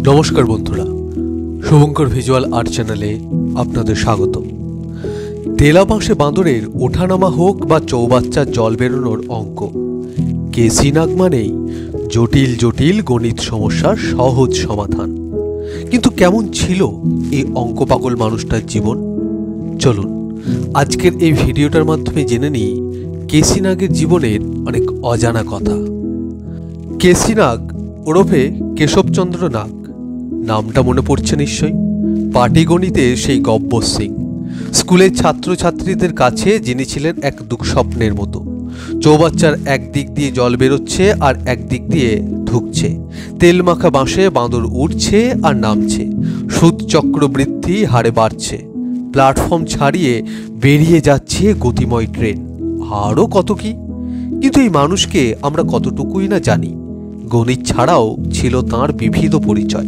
নমস্কার বন্ধুরা, Shubhankar visual art চ্যানেলে আপনাদের স্বাগত। তেলা বাঁশে বাঁদরের ওঠানামা হোক বা চৌবাচ্চার জল বেরোনোর অঙ্ক, কেসি নাগ মানেই জটিল জটিল গণিত সমস্যার সহজ সমাধান। কিন্তু কেমন ছিল এই অঙ্ক পাগল মানুষটার জীবন? চলুন আজকের এই ভিডিওটার মাধ্যমে জেনে নিই কেসি নাগের জীবনের অনেক অজানা কথা। কেসি নাগ ওরফে কেশবচন্দ্র নাগ, নামটা মনে পড়ছে নিশ্চয়ই। পাটিগণিতে সেই গব্বর সিং। স্কুলের ছাত্রছাত্রীদের কাছে যিনি ছিলেন এক দুঃস্বপ্নের মতো। চৌবাচ্চার একদিক দিয়ে জল বেরোচ্ছে আর একদিক দিয়ে ঢুকছে। তেল মাখা বাঁশে বাঁদর উঠছে আর নামছে। সুদ চক্রবৃদ্ধি হারে বাড়ছে। প্ল্যাটফর্ম ছাড়িয়ে বেরিয়ে যাচ্ছে গতিময় ট্রেন। আরও কত কি। কিন্তু এই মানুষকে আমরা কতটুকুই না জানি। গণিত ছাড়াও ছিল তাঁর বিবিধ পরিচয়।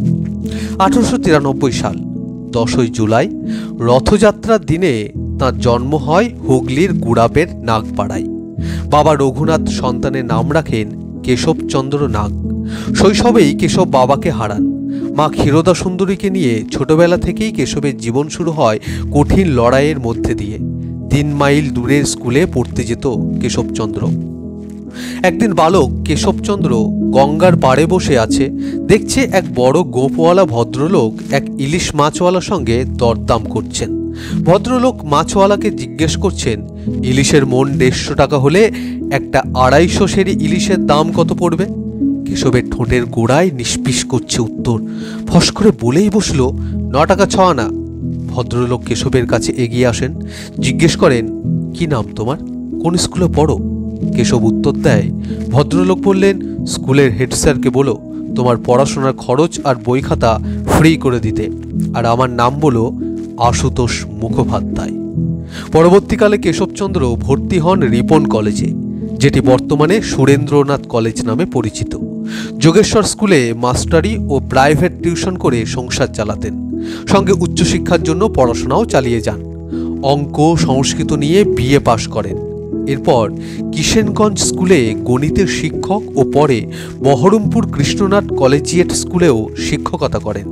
1893 সাল 10ই জুলাই রথযাত্রার দিনে তাঁর জন্ম হয় হুগলির গুড়াপের নাগপাড়ায়। বাবা রঘুনাথ সন্তানের নাম রাখেন কেশবচন্দ্র নাগ। শৈশবেই কেশব বাবাকে হারান। মা ক্ষীরোদা সুন্দরীকে নিয়ে ছোটবেলা থেকেই কেশবের জীবন শুরু হয় কঠিন লড়াইয়ের মধ্যে দিয়ে। 3 মাইল দূরের স্কুলে পড়তে যেত কেশবচন্দ্র। একদিন বালক কেশবচন্দ্র গঙ্গার পাড়ে বসে আছে। দেখছে এক বড় গোপওয়ালা ভদ্রলোক এক ইলিশ মাছওয়ালার সঙ্গে দরদাম করছেন। ভদ্রলোক মাছওয়ালাকে জিজ্ঞেস করছেন, ইলিশের মন 150 টাকা হলে একটা 250 সেরি ইলিশের দাম কত পড়বে? কেশবের ঠোঁটের গোড়ায় নিষ্পিস করছে উত্তর। ফস করে বলেই বসল, 9 টাকা 6 আনা। ভদ্রলোক কেশবের কাছে এগিয়ে আসেন, জিজ্ঞেস করেন, কি নাম তোমার, কোন স্কুলে পড়ো? কেশব উত্তর দেয়। ভদ্রলোক বললেন, স্কুলের হেড স্যারকে বলো তোমার পড়াশোনার খরচ আর বই খাতা ফ্রি করে দিতে, আর আমার নাম বলো আশুতোষ মুখোপাধ্যায়। পরবর্তীকালে কেশবচন্দ্র ভর্তি হন রিপন কলেজে, যেটি বর্তমানে সুরেন্দ্রনাথ কলেজ নামে পরিচিত। যোগেশ্বর স্কুলে মাস্টারি ও প্রাইভেট টিউশন করে সংসার চালাতেন। সঙ্গে উচ্চশিক্ষার জন্য পড়াশোনাও চালিয়ে যান। অঙ্ক সংস্কৃত নিয়ে বিএ পাশ করেন। এরপর কিষেনগঞ্জ স্কুলে গণিতের শিক্ষক ও পরে বহরমপুর কৃষ্ণনাথ কলেজিয়েট স্কুলেও শিক্ষকতা করেন।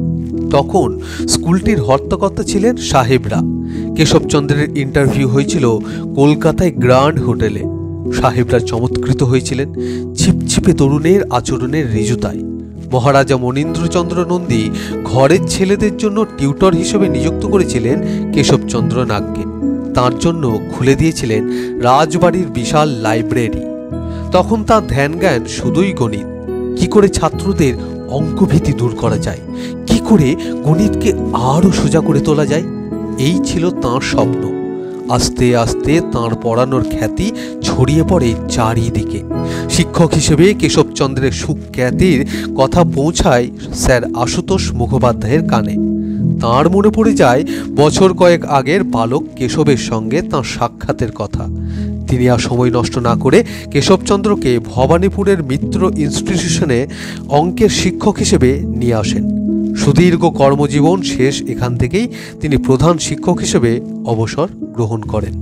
তখন স্কুলটির হর্তাকর্তা ছিলেন সাহেবরা। কেশবচন্দ্রের ইন্টারভিউ হয়েছিল কলকাতায় গ্র্যান্ড হোটেলে। সাহেবরা চমৎকৃত হয়েছিলেন ছিপছিপে তরুণের আচরণের ঋজুতায়। মহারাজা মনীন্দ্রচন্দ্র নন্দী ঘরের ছেলেদের জন্য টিউটর হিসেবে নিযুক্ত করেছিলেন কেশবচন্দ্র নাগকে। তার জন্য খুলে দিয়েছিলেন রাজবাড়ির বিশাল লাইব্রেরি। তখন তার ধ্যান জ্ঞান শুধুই গণিত। কি করে ছাত্রদের অঙ্কভীতি দূর করা যায়, কি করে গণিতকে আরও সোজা করে তোলা যায়, এই ছিল তাঁর স্বপ্ন। আস্তে আস্তে তাঁর পড়ানোর খ্যাতি ছড়িয়ে পড়ে চারিদিকে। শিক্ষক হিসেবে কেশবচন্দ্রের সুখ্যাতির কথা পৌঁছায় স্যার আশুতোষ মুখোপাধ্যায়ের কানে। তাঁর মনে পড়ে যায় বছর কয়েক আগের বালক কেশবের সঙ্গে তাঁর সাক্ষাতের কথা। তিনি আর সময় নষ্ট না করে কেশবচন্দ্রকে ভবানীপুরের মিত্র ইনস্টিটিউশনে অঙ্কের শিক্ষক হিসেবে নিয়ে আসেন। সুদীর্ঘ কর্মজীবন শেষ এখান থেকেই তিনি প্রধান শিক্ষক হিসেবে অবসর গ্রহণ করেন।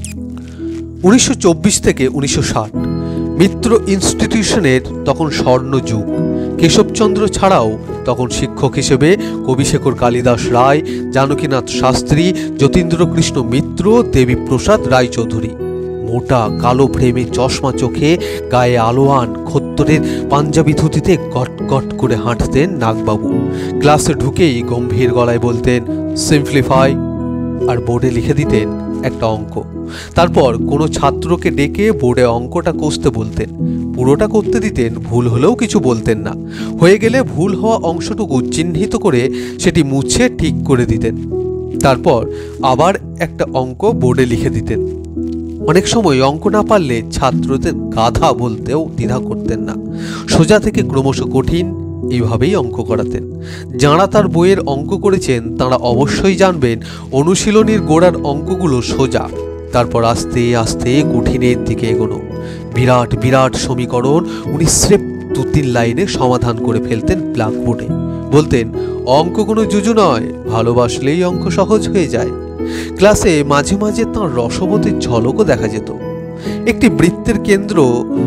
1924 থেকে 1960 মিত্র ইনস্টিটিউশনের তখন স্বর্ণযুগ। কেশবচন্দ্র ছাড়াও তখন শিক্ষক হিসেবে কবিশেখর কালিদাস রায়, জানকীনাথ শাস্ত্রী, যতীন্দ্রকৃষ্ণ মিত্র, দেবীপ্রসাদ রায়চৌধুরী। মোটা কালো ফ্রেমে চশমা চোখে, গায়ে আলোয়ান খদ্দরের পাঞ্জাবি ধুতিতে গট গট করে হাঁটতেন নাগবাবু। ক্লাসে ঢুকেই গম্ভীর গলায় বলতেন, সিম্পলিফাই, আর বোর্ডে লিখে দিতেন একটা অঙ্ক। তারপর কোনো ছাত্রকে ডেকে বোর্ডে অঙ্কটা কষতে বলতেন। পুরোটা করতে দিতেন, ভুল হলেও কিছু বলতেন না। হয়ে গেলে ভুল হওয়া অংশটুকু চিহ্নিত করে সেটি মুছে ঠিক করে দিতেন। তারপর আবার একটা অঙ্ক বোর্ডে লিখে দিতেন। অনেক সময় অঙ্ক না পারলে ছাত্রদের গাধা বলতেও দ্বিধা করতেন না। সোজা থেকে ক্রমশ কঠিন, এইভাবেই অঙ্ক করাতেন। যাঁরা তার বইয়ের অঙ্ক করেছেন তাঁরা অবশ্যই জানবেন অনুশীলনীর গোড়ার অঙ্কগুলো সোজা, তারপর আস্তে আস্তে কঠিনের দিকে এগোনো। বিরাট বিরাট সমীকরণ উনি স্রেফ 2-3 লাইনে সমাধান করে ফেলতেন ব্ল্যাকবোর্ডে। বলতেন, অঙ্ক কোনো জুজু নয়, ভালোবাসলেই অঙ্ক সহজ হয়ে যায়। ক্লাসে মাঝে মাঝে তাঁর রসবতের ঝলকও দেখা যেত। একটি বৃত্তের কেন্দ্র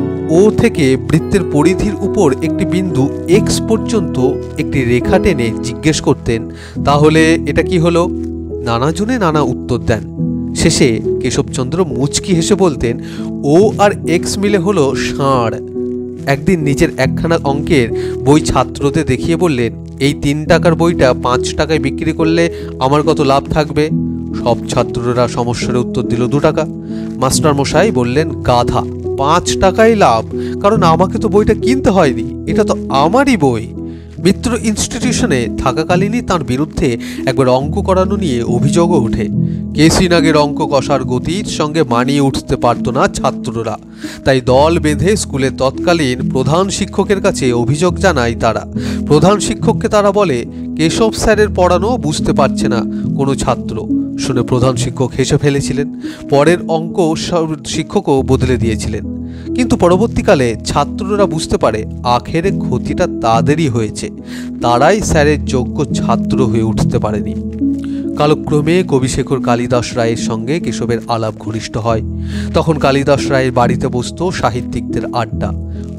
ও থেকে বৃত্তের পরিধির উপর একটি বিন্দু এক্স পর্যন্ত একটি রেখা টেনে জিজ্ঞেস করতেন, তাহলে এটা কি হলো? নানাজনে নানা উত্তর দেন। শেষে কেশবচন্দ্র মুচকি হেসে বলতেন, ও আর এক্স মিলে হলো ষাঁড়। একদিন নিজের একখানা অঙ্কের বই ছাত্রদের দেখিয়ে বললেন, এই 3 টাকার বইটা 5 টাকায় বিক্রি করলে আমার কত লাভ থাকবে? সব ছাত্ররা সমস্যার উত্তর দিল 2 টাকা। মাস্টার মশাই বললেন, গাধা, 5 টাকাই লাভ, কারণ আমাকে তো বইটা কিনতে হয়নি, এটা তো আমারই বই। মিত্র ইনস্টিটিউশনে থাকাকালীনই তাঁর বিরুদ্ধে একবার অঙ্ক করানো নিয়ে অভিযোগও ওঠে। কেসি নাগের অঙ্ক কষার গতির সঙ্গে মানিয়ে উঠতে পারত না ছাত্ররা, তাই দল বেঁধে স্কুলের তৎকালীন প্রধান শিক্ষকের কাছে অভিযোগ জানায় তারা। প্রধান শিক্ষককে তারা বলে, কেশব স্যারের পড়ানো বুঝতে পারছে না কোনো ছাত্র। শুনে প্রধান শিক্ষক হেসে ফেলেছিলেন। পরের অঙ্ক শিক্ষকও বদলে দিয়েছিলেন। কিন্তু পরবর্তীকালে ছাত্ররা বুঝতে পারে আখেরে ক্ষতিটা তাদেরই হয়েছে, তারাই স্যারের যোগ্য ছাত্র হয়ে উঠতে পারেনি। কালক্রমে কবিশেখর কালিদাস রায়ের সঙ্গে কেশবের আলাপ ঘনিষ্ঠ হয়। তখন কালিদাস রায়ের বাড়িতে বসত সাহিত্যিকদের আড্ডা,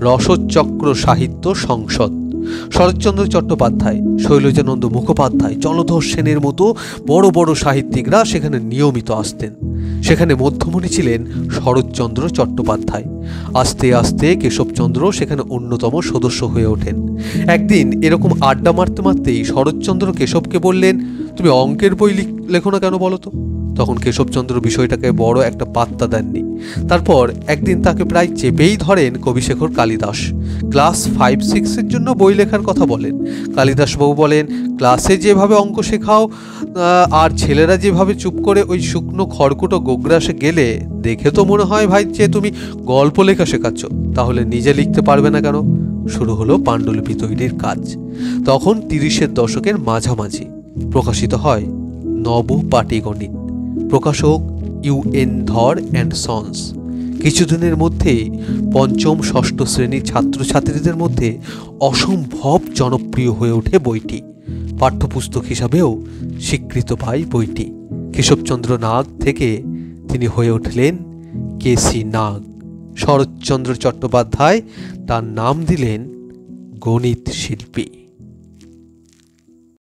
রসচক্র সাহিত্য সংসদ। শরৎচন্দ্র চট্টোপাধ্যায়, শৈলজানন্দ মুখোপাধ্যায়, জলধর সেনের মতো বড় বড় সাহিত্যিকরা সেখানে নিয়মিত আসতেন। সেখানে মধ্যমণি ছিলেন শরৎচন্দ্র চট্টোপাধ্যায়। আস্তে আস্তে কেশবচন্দ্র সেখানে অন্যতম সদস্য হয়ে ওঠেন। একদিন এরকম আড্ডা মারতে মারতেই শরৎচন্দ্র কেশবকে বললেন, তুমি অঙ্কের বই লেখো না কেন বলো তো? তখন কেশবচন্দ্র বিষয়টাকে বড় একটা পাত্তা দেননি। তারপর একদিন তাকে প্রায় চেপেই ধরেন কবিশেখর কালিদাস। ক্লাস 5-6-এর জন্য বই লেখার কথা বলেন। কালিদাসবাবু বলেন, ক্লাসে যেভাবে অঙ্ক শেখাও আর ছেলেরা যেভাবে চুপ করে ওই শুকনো খড়কুটো গোগ্রাসে গেলে, দেখে তো মনে হয় ভাই যে তুমি গল্প লেখা শেখাচ্ছ, তাহলে নিজে লিখতে পারবে না কেন? শুরু হলো পাণ্ডুলিপি তৈরির কাজ। তখন 30-এর দশকের মাঝামাঝি প্রকাশিত হয় নব পাটিগণিত। প্রকাশক UN ধর অ্যান্ড সন্স। কিছুদিনের মধ্যেই 5ম-6ষ্ঠ শ্রেণীর ছাত্রছাত্রীদের মধ্যে অসম্ভব জনপ্রিয় হয়ে ওঠে বইটি। পাঠ্যপুস্তক হিসাবেও স্বীকৃত পায় বইটি। কেশবচন্দ্র নাগ থেকে তিনি হয়ে উঠলেন কেসি নাগ। শরৎচন্দ্র চট্টোপাধ্যায় তার নাম দিলেন গণিত শিল্পী।